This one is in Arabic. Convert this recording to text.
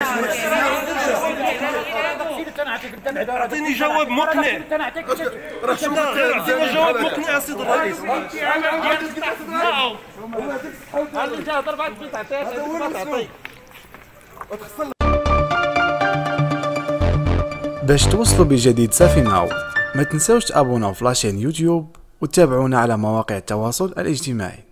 اعطيني جواب مقنع. اعطيني جواب مقنع سيد الرئيس. باش توصلوا بجديد سافي ناو، ما تنسوش تابوناو في لاشين يوتيوب وتتابعونا على مواقع التواصل الاجتماعي.